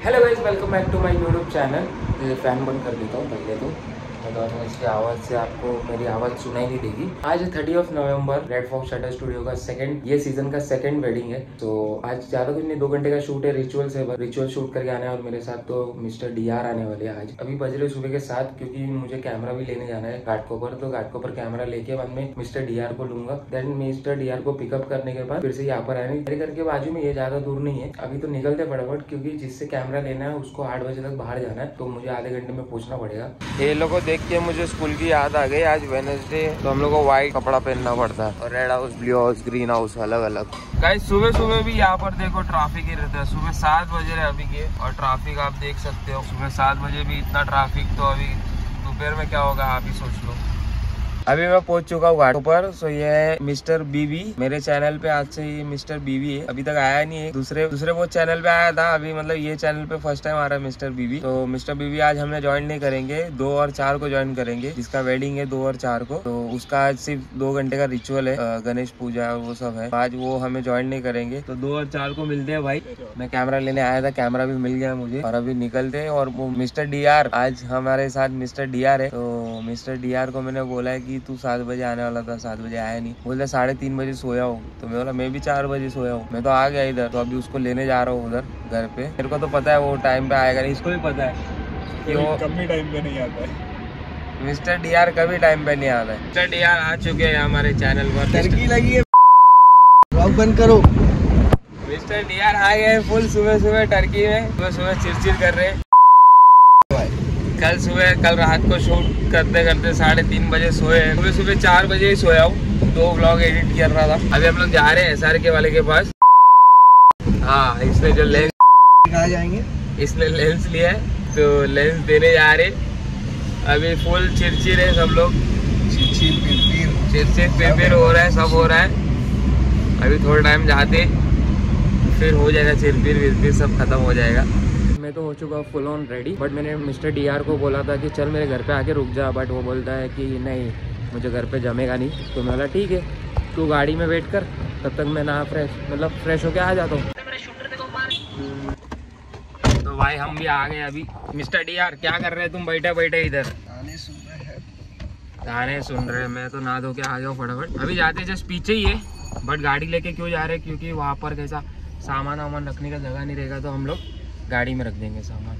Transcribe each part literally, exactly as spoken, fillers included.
Hello guys, welcome back to my YouTube channel. Fan बंद कर देता हूँ पहले तो मतलब इसकी आवाज़ से आपको मेरी आवाज़ सुनाई नहीं देगी। आज thirty of November, red fox shutter studio का सेकंड ये सीजन का सेकंड वेडिंग है। तो आज ज्यादा कुछ नहीं, दो घंटे का शूट है, रिचुअल्स है, रिचुअल शूट करके आने और मेरे साथ तो मिस्टर डी आर आने वाले हैं आज। अभी बज रहे सुबह के साथ, क्योंकि मुझे कैमरा भी लेने जाना है घाटकोपर। तो घाटकोपर कैमरा लेके बाद में मिस्टर डी आर को लूंगा। देन मिस्टर डी आर को पिकअप करने के बाद फिर से यहाँ पर आएंगे। मेरे घर के बाजू में, ये ज्यादा दूर नहीं है। अभी तो निकलते फटाफट, क्योंकि जिससे कैमरा लेना है उसको आठ बजे तक बाहर जाना है, तो मुझे आधे घंटे में पहुंचना पड़ेगा। ये लोग को देख के मुझे स्कूल की याद आ गई। आज वेडनेसडे, तो हम लोग को व्हाइट कपड़ा पहनना पड़ता है और red house, blue house, green house अलग अलग। गाइस सुबह सुबह भी यहाँ पर देखो ट्रैफिक ही रहता है। सुबह सात बजे रहे अभी के, और ट्रैफिक आप देख सकते हो। सुबह सात बजे भी इतना ट्रैफिक, तो अभी दोपहर में क्या होगा आप ही सोच लो। अभी मैं पहुंच चुका हूँ घाटकोपर। सो ये है मिस्टर बीवी। मेरे चैनल पे आज से ये मिस्टर बीवी है, अभी तक आया नहीं है। दूसरे दूसरे वो चैनल पे आया था, अभी मतलब ये चैनल पे फर्स्ट टाइम आ रहा है मिस्टर बीवी। तो मिस्टर बीवी आज हमने ज्वाइन नहीं करेंगे, दो और चार को ज्वाइन करेंगे, जिसका वेडिंग है दो और चार को। तो उसका आज सिर्फ दो घंटे का रिचुअल है, गणेश पूजा वो सब है। आज वो हमें ज्वाइन नहीं करेंगे, तो दो और चार को मिलते हैं भाई। मैं कैमरा लेने आया था, कैमरा भी मिल गया मुझे, और अभी निकलते हैं। और वो मिस्टर डी आर आज हमारे साथ मिस्टर डी आर है। तो मिस्टर डी आर को मैंने बोला है कि तू सात बजे आने वाला था, सात बजे आया नहीं। बोलते साढ़े तीन बजे सोया हूँ। तो मैं बोला मैं भी चार बजे सोया हूँ। मैं तो आ गया इधर, तो अभी उसको लेने जा रहा हूँ उधर घर पे। मेरे को तो पता है वो टाइम पे आएगा नहीं, इसको भी पता है कि वो कभी टाइम पे नहीं आता है। मिस्टर डी आर कभी टाइम पे नहीं आता है। मिस्टर डी आर आ चुके हैं हमारे चैनल पर। टर्की लगी है, बंद करो। मिस्टर डी आर आ गए फुल सुबह सुबह टर्की में। सुबह सुबह चिरचिर कर रहे हैं। कल सुबह कल रात को शूट करते करते साढ़े तीन बजे सोए। सुबह सुबह चार बजे ही सोया हूँ, दो व्लॉग एडिट कर रहा था। अभी हम लोग जा रहे हैं एस आर के वाले के पास। हाँ, इसने जो लेंस कहाँ जाएंगे, इसने लेंस लिया है, तो लेंस देने जा रहे। अभी फुल चिरचिर है सब लोग, चिरचिर पिरपिर पिर हो रहा है, सब हो रहा है। अभी थोड़ा टाइम जाते फिर हो जाएगा, चिरपिर विरपिर सब खत्म हो जाएगा। मैं तो हो चुका फुल ऑन रेडी, बट मैंने मिस्टर डी आर को बोला था कि चल मेरे घर पे आके रुक जा, बट वो बोलता है कि नहीं मुझे घर पे जमेगा नहीं। तो मैं बोला ठीक है, तू गाड़ी में वेट कर, तब तक मैं ना फ्रेश मतलब फ्रेश होके आ जाता हूँ। तो भाई हम भी आ गए अभी। मिस्टर डी आर क्या कर रहे हैं तुम बैठे बैठे इधर? गाने सुन रहे हैं। गाने सुन रहे हैं। मैं तो नहा धो के आ जाऊँ फटाफट। अभी जाते जस्ट पीछे ही है, बट गाड़ी लेके क्यों जा रहे हैं, क्योंकि वहाँ पर कैसा सामान वामान रखने का जगह नहीं रहेगा, तो हम लोग गाड़ी में रख देंगे सामान।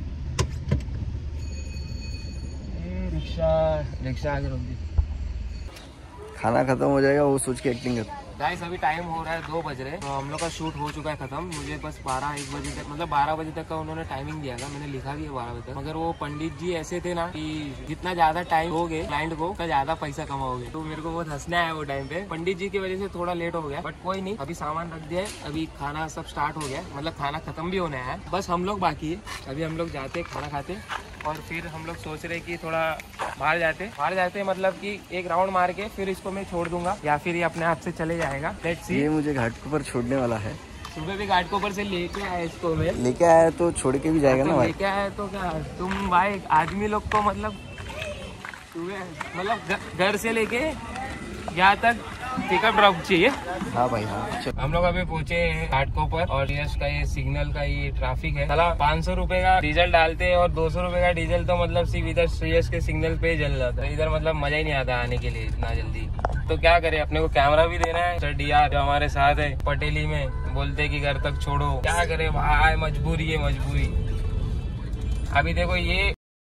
रिक्शा रिक्शा आगे रख दी। खाना खत्म हो जाएगा वो सोच के एक्टिंग कर। गाइस अभी टाइम हो रहा है दो बज रहे हैं, तो हम लोग का शूट हो चुका है खत्म। मुझे बस बारह एक बजे तक मतलब बारह बजे तक का उन्होंने टाइमिंग दिया था, मैंने लिखा भी है बारह बजे तक। मगर वो पंडित जी ऐसे थे ना कि जितना ज्यादा टाइम दोगे क्लाइंट को उतना ज्यादा पैसा कमाओगे। तो मेरे को बहुत हंसना है वो टाइम पे। पंडित जी की वजह से थोड़ा लेट हो गया, बट कोई नहीं, अभी सामान रख दिया है। अभी खाना सब स्टार्ट हो गया, मतलब खाना खत्म भी होना है, बस हम लोग बाकी है। अभी हम लोग जाते खाना खाते, और फिर हम लोग सोच रहे कि थोड़ा बाहर जाते बाहर जाते मतलब कि एक राउंड मार के फिर इसको मैं छोड़ दूंगा, या फिर ये अपने आप से चले जाएगा। Let's see. ये मुझे घाटकोपर छोड़ने वाला है। सुबह भी घाटकोपर से लेके आया इसको मैं। लेके आया तो छोड़ के भी जाएगा तो ना भाई। लेके आया तो क्या तुम भाई आदमी लोग को मतलब सुबह मतलब घर से लेके यहाँ तक पिकअप ड्रॉप चाहिए। हाँ भाई हाँ। हम लोग अभी पहुंचे हैं घाटकोपर, और यश का ये सिग्नल का ये ट्रैफिक है। चला पाँच सौ रूपये का डीजल डालते हैं, और दो सौ रूपये का डीजल तो मतलब सिर्फ इधर श्रेयस के सिग्नल पे ही जल जाता है। इधर मतलब मजा ही नहीं आता आने के लिए इतना जल्दी। तो क्या करे, अपने को कैमरा भी देना है। सर डी आर जो हमारे साथ है पटेली में, बोलते कि घर तक छोड़ो, क्या करे भाई, मजबूरी है मजबूरी। अभी देखो ये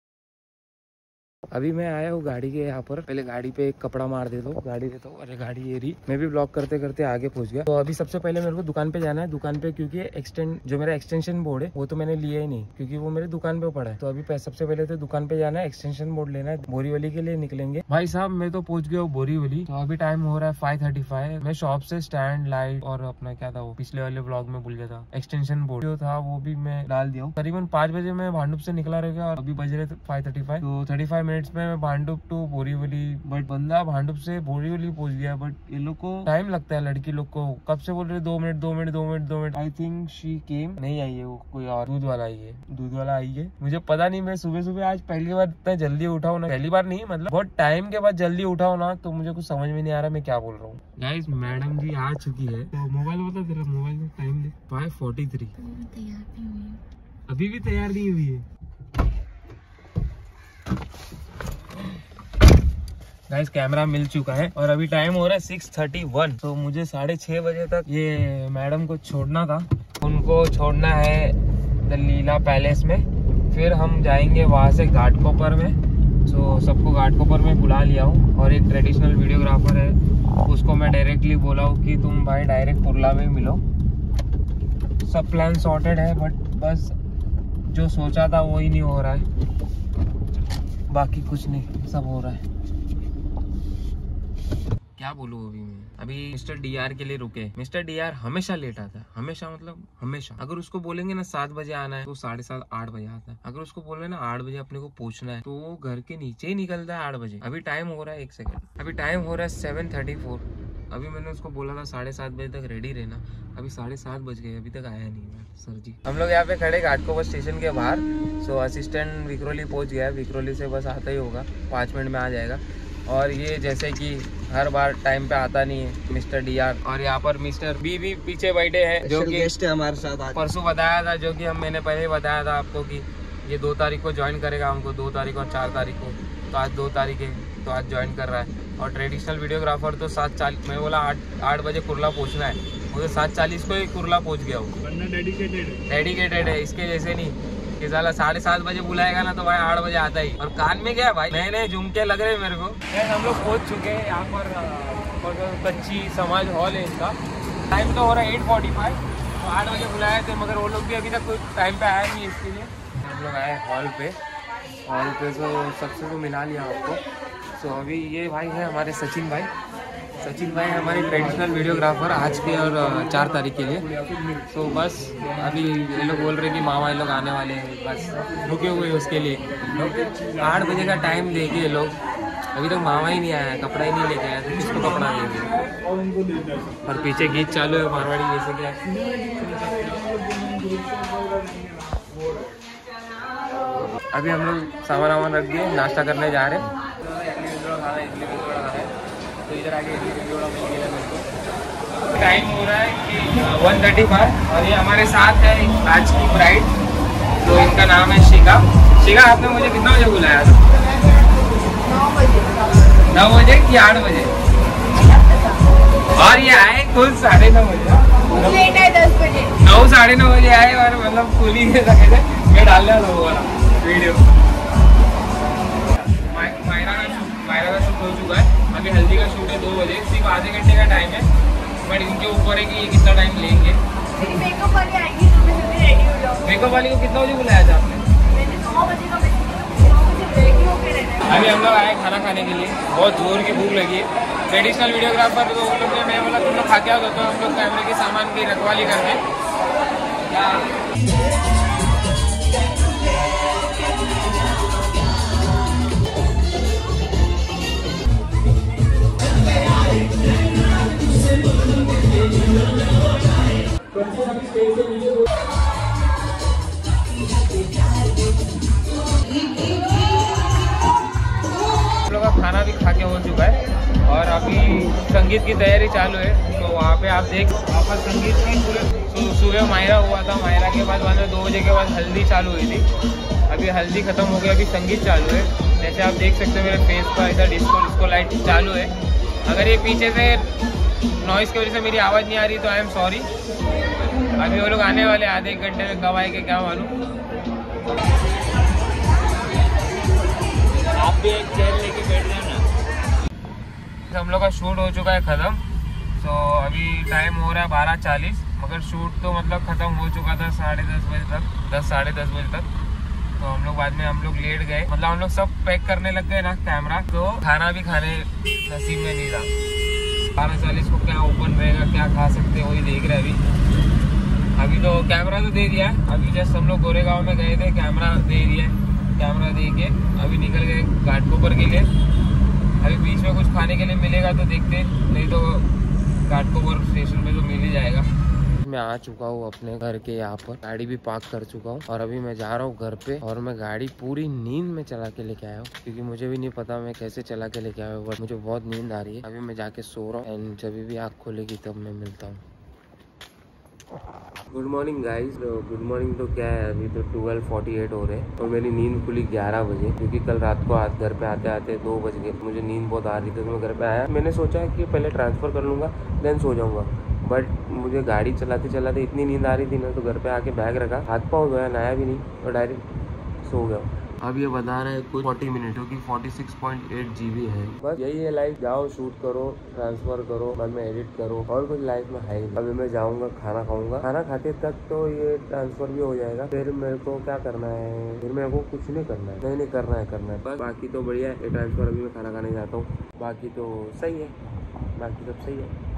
अभी मैं आया हूँ गाड़ी के यहाँ पर। पहले गाड़ी पे एक कपड़ा मार देता हूँ, गाड़ी देता हूँ। अरे गाड़ी ये रही। मैं भी ब्लॉक करते करते आगे पहुंच गया। तो अभी सबसे पहले मेरे को दुकान पे जाना है, दुकान पे, क्योंकि एक्सटेंड जो मेरा एक्सटेंशन बोर्ड है वो तो मैंने लिया ही नहीं, क्योंकि वो मेरे दुकान पे पड़ा है। तो अभी सबसे पहले तो दुकान पे जाना है, एक्सटेंशन बोर्ड लेना है। बोरीवली के लिए निकलेंगे। भाई साहब मैं तो पहुंच गया हूँ बोरीवली। तो अभी टाइम हो रहा है फाइव थर्टी फाइव। मैं शॉप से स्टैंड, लाइट और अपना क्या था वो पिछले वाले ब्लॉग में भूल गया था, एक्सटेंशन बोर्ड जो था वो भी मैं डाल दिया हूँ। करीबन पांच बजे मैं भांडुप से निकला रहेगा, और अभी बज रहे फाइव थर्टी फाइव। तो थर्टी फाइव मिनट्स में मैं भांडुप टू बोरीवली, बट बंदा भांडुप से बोरीवली पहुंच गया। बट ये लोग को टाइम लगता है, लड़की लोग को कब से बोल रहे दो मिनट दो मिनट दो मिनट दो minute. I think she came नहीं आई है, वो कोई और दूध वाला आई है, दूध वाला आई है। मुझे पता नहीं, मैं सुबह सुबह आज पहली बार इतना जल्दी उठा हूँ ना, पहली बार नहीं मतलब बहुत टाइम के बाद जल्दी उठा हूँ ना, तो मुझे कुछ समझ में नहीं आ रहा मैं क्या बोल रहा हूँ। गाइस मैडम जी आ चुकी है। तो मोबाइल बता, तेरा मोबाइल में टाइम दे फाइव फोर्टी थ्री। अभी भी तैयार नहीं हुई है। गाइस कैमरा मिल चुका है और अभी टाइम हो रहा है सिक्स थर्टी वन। तो मुझे साढ़े छः बजे तक ये मैडम को छोड़ना था, उनको छोड़ना है द लीला पैलेस में। फिर हम जाएंगे वहाँ से घाटकोपर में। सो सबको घाटकोपर में बुला लिया हूँ और एक ट्रेडिशनल वीडियोग्राफर है, उसको मैं डायरेक्टली बोला हूँ कि तुम भाई डायरेक्ट कुर्ला में मिलो। सब प्लान सॉर्टेड है, बट बस जो सोचा था वो ही नहीं हो रहा है, बाकी कुछ नहीं, सब हो रहा है। क्या बोलूँ अभी मैं, अभी मिस्टर डी आर के लिए रुके। मिस्टर डी आर हमेशा लेट आता है, हमेशा मतलब हमेशा। अगर उसको बोलेंगे ना सात बजे आना है तो साढ़े सात आठ बजे आता है। अगर उसको बोले ना आठ बजे अपने को पहुंचना है तो वो घर के नीचे ही निकलता है आठ बजे। अभी टाइम हो रहा है एक सेकंड, अभी टाइम हो रहा है सेवन थर्टी फोर। अभी मैंने उसको बोला था साढ़े सात बजे तक रेडी रहना, अभी साढ़े सात बज गए, अभी तक आया नहीं है सर जी। हम लोग यहाँ पे खड़े घाटकोपर स्टेशन के बाहर। सो असिस्टेंट विक्रोली पहुँच गया है, विक्रोली से बस आता ही होगा, पाँच मिनट में आ जाएगा। और ये जैसे कि हर बार टाइम पे आता नहीं है मिस्टर डी आर। और यहाँ पर मिस्टर बी भी पीछे बैठे हैं, जो कि गेस्ट है हमारे साथ। परसों बताया था, जो कि हम मैंने पहले बताया था आपको कि ये दो तारीख को ज्वाइन करेगा हमको, दो तारीख और चार तारीख को। तो आज दो तारीख है तो आज ज्वाइन कर रहा है। और ट्रेडिशनल वीडियोग्राफर तो सात चालीस, मैं बोला आठ आठ बजे कुर्ला पहुँचना है, मुझे सात चालीस को ही कुर्ला पहुँच गया हूँ। डेडिकेटेड डेडिकेटेड है, इसके जैसे नहीं कि साला साढ़े सात बजे बुलाएगा ना तो भाई आठ बजे आता ही। और कान में क्या भाई नए नए झुमके लग रहे हैं मेरे को। हम लोग पहुंच चुके हैं यहाँ पर, कच्ची समाज हॉल है इसका। टाइम तो हो रहा है एट फोर्टी फाइव, तो आठ बजे बुलाए थे, मगर वो लोग भी अभी तक कोई टाइम पे आया नहीं इसके लिए। हम लोग आए हॉल पे, हॉल पे तो सबसे तो मिला लिया आपको। सो अभी ये भाई है हमारे सचिन भाई, सचिन भाई हमारे ट्रेडिशनल वीडियोग्राफर आज के और चार तारीख के लिए। तो बस अभी ये लोग बोल रहे हैं कि मामा ये लोग आने वाले हैं, बस रुके हुए उसके लिए। लोग आठ बजे का टाइम देंगे लोग, अभी तक मामा ही नहीं आया, कपड़ा ही नहीं लेके आया, तो किसको कपड़ा देंगे। और पीछे गीत चालू है मारवाड़ी जैसे क्या। अभी हम लोग सामान वामान रख दिए, नाश्ता करने जा रहे हैं। तो इधर आके टाइम हो रहा है कि वन थर्टी फाइव और ये हमारे साथ है आज की ब्राइड, तो इनका नाम है शिखा। शिखा आपने मुझे कितना बजे बुलाया था? नौ बजे नौ बजे कि आठ बजे? और ये आए खुद साढ़े नौ बजे, लेट आए दस बजे, नौ साढ़े नौ बजे आए और मतलब फुल ही सके थे। मैं डालने वाला वो वाला वीडियो। मायरा का शूट मायरा का शूट हो चुका है, अभी हल्दी का शूट है दो बजे, सिर्फ आधे घंटे का टाइम है, बट इनके ऊपर है कि ये कितना टाइम लेंगे। मेकअप वाली आएगी तो मैं जल्दी रेडी हो जाऊँ। मेकअप वाली को कितना बजे बुलाया था आपने? मैंने नौ बजे का रेडी होके रहना है। अभी हम लोग आए खाना खाने के लिए, बहुत जोर की भूख लगी है। ट्रेडिशनल वीडियोग्राफर तो उन लोग ने, मैं बोला तुम लोग खा के आओ, तो हम लोग कैमरे के सामान की रखवाली करते हैं। हम लोग का खाना भी खा के हो चुका है और अभी संगीत की तैयारी चालू है। तो वहाँ पे आप देख, वहाँ पर संगीत की सुबह मायरा हुआ था, मायरा के बाद बाद दो बजे के बाद हल्दी चालू हुई थी। अभी हल्दी खत्म हो गई, अभी संगीत चालू है। जैसे आप देख सकते हो मेरे फेस पर ऐसा डिस्को डिस्को लाइट चालू है। अगर ये पीछे से नॉइज़ की वजह से मेरी आवाज़ नहीं आ रही तो आई एम सॉरी। अभी वो लोग आने वाले आधे एक घंटे में, कब आएंगे क्या मालूम। आप भी एक चेयर लेके बैठ जाना। हम लोग का शूट हो चुका है ख़त्म। तो अभी टाइम हो रहा है बारह चालीस, मगर शूट तो मतलब ख़त्म हो चुका था साढ़े दस बजे तक, दस साढ़े दस बजे तक। तो हम लोग बाद में हम लोग लेट गए, मतलब हम लोग सब पैक करने लग गए ना कैमरा, तो खाना भी खाने नसीब में नहीं था। बारह चालीस को क्या ओपन रहेगा, क्या खा सकते वही देख रहे अभी। अभी तो कैमरा तो दे दिया है, अभी जस्ट हम लोग गोरेगांव में गए थे, कैमरा दे दिया है, कैमरा दे के अभी निकल गए घाटकोपर के लिए। अभी बीच में कुछ खाने के लिए मिलेगा तो देखते, नहीं तो घाटकोपर स्टेशन पे तो मिल ही जाएगा। मैं आ चुका हूँ अपने घर के यहाँ पर, गाड़ी भी पार्क कर चुका हूँ और अभी मैं जा रहा हूँ घर पे। और मैं गाड़ी पूरी नींद में चला के लेके आया हूँ, क्योंकि मुझे भी नहीं पता मैं कैसे चला के लेके आया हूँ, बट मुझे बहुत नींद आ रही है। अभी मैं जाके सो रहा हूँ एंड जब भी आँख खोलेगी तब मैं मिलता हूँ। Good morning guys. Good morning तो क्या है, अभी तो ट्वेल्व फोर्टी एट हो रहे हैं और मेरी नींद खुली ग्यारह बजे, क्योंकि कल रात को आज घर पे आते आते दो बज गए। मुझे नींद बहुत आ रही थी तो मैं घर पे आया। मैंने सोचा कि पहले ट्रांसफ़र कर लूँगा देन सो जाऊँगा, बट मुझे गाड़ी चलाते चलाते इतनी नींद आ रही थी ना, तो घर पे आके बैग रखा, हाथ पाँव धोया, नहाया भी नहीं और डायरेक्ट सो गया। अब ये बता रहा है कुछ चालीस मिनट, क्योंकि छियालीस पॉइंट आठ जीबी है। बस यही है लाइफ, जाओ शूट करो, ट्रांसफर करो, बाद में एडिट करो, और कुछ लाइफ में है ही। अभी मैं जाऊंगा, खाना खाऊंगा, खाना खाते तक तो ये ट्रांसफर भी हो जाएगा। फिर मेरे को क्या करना है, फिर मेरे को कुछ नहीं करना है, नहीं नहीं करना है करना है बस। बाकी तो बढ़िया है, ये ट्रांसफर अभी मैं खाना खाने जाता हूँ, बाकी तो सही है, बाकी सब सही है।